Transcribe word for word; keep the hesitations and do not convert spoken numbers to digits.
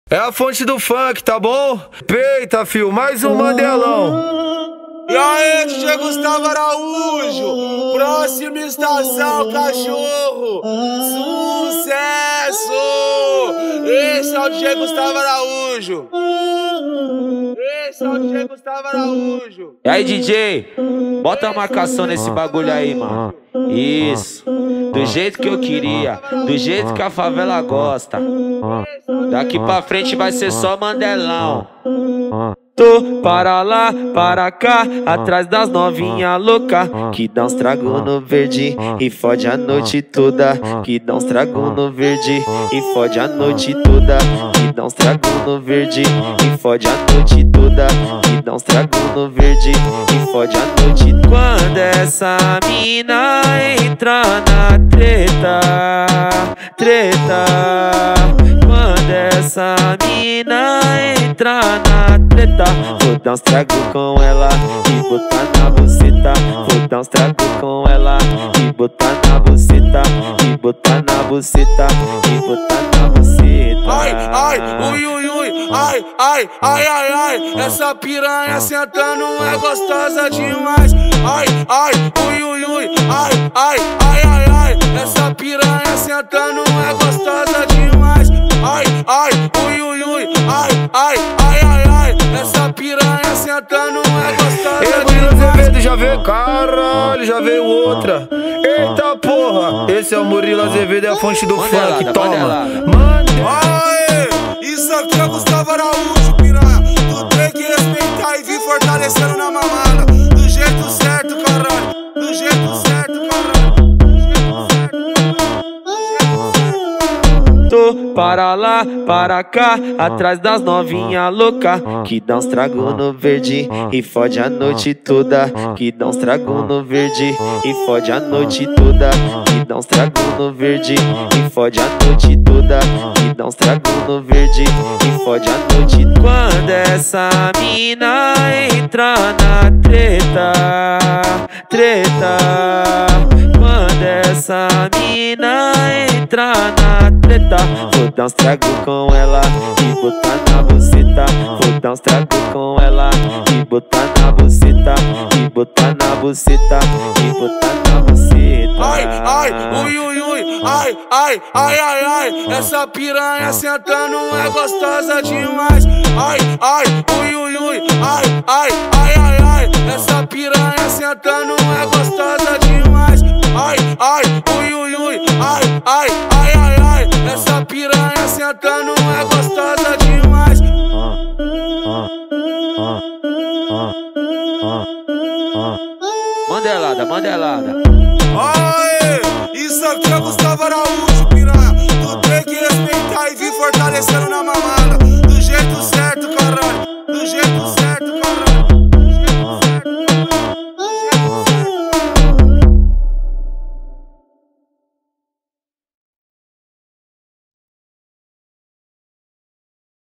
É a fonte do funk, tá bom? Peita, fio, mais um Mandelão. E aí, D J Gustavo Araújo, próxima estação, cachorro, sucesso! Esse é o D J Gustavo Araújo. Esse é o D J Gustavo Araújo. E aí, D J, bota a marcação nesse bagulho aí, mano. Isso, do jeito que eu queria, do jeito que a favela gosta. Daqui pra frente vai ser só Mandelão. Tô para lá, para cá, atrás das novinha louca, que dá uns trago no verde e fode a noite toda. Que dá uns trago no verde e fode a noite toda. Que dá uns trago no verde e fode a noite toda. Que dá uns trago no verde e fode a noite toda. Quando essa mina entra na treta, treta. Quando essa mina entra na treta, vou dar uns trago com ela e botar na buceta. Vou dar uns trago com ela e botar na buceta. E botar na buceta, e botar na buceta. Ai, ai, ui, ui, ui, ai, ai, ai, ai, ai. Essa piranha sentando é gostosa demais. Ai, ai, ui, ui, ui, ai, ai, ai, ai, ai. Essa piranha sentando é gostosa demais. Ai, ai, ui, ui, ui, ai, ai, ai, ai, ai. Essa piranha sentando é gostosa demais. Murilo Azevedo já veio, caralho, já veio outra. Eita porra, esse é o Murilo Azevedo, é a fonte do funk, toma. Aê, isso aqui é Gustavo Araújo, piranha. Tu tem que respeitar e vir fortalecendo na mamada. Do jeito certo, caralho. Do jeito certo, caralho. Do jeito certo. Tô para lá, para cá, atrás das novinha louca, que dá uns trago no verde e fode a noite toda. Que dá uns trago no verde e fode a noite toda. Que dá uns trago no verde e fode a noite toda. Que dá uns trago no verde e fode a noite toda. Quando essa mina entra na treta, treta. Quando essa mina entra na treta, vou dar uns trago com ela e botar na buceta. Vou dar uns trago com ela e botar na buceta. E botar na buceta, e botar na buceta. Ai, ai, ui, ui, ui, ai, ai, ai, ai, ai. Essa piranha sentando é gostosa demais. Ai, ai, ui, ui, ui, ai, ai, ai, ai, ai. Essa piranha sentando é gostosa demais. Ai, ai, ui, ui, ui, ai, ai, ai, ai, ai. Essa piranha sentando é gostosa demais. Mandelada, mandelada. Aê, isso aqui é Gustavo Araújo, piranha. Tu tem que respeitar e vir fortalecendo na mamada.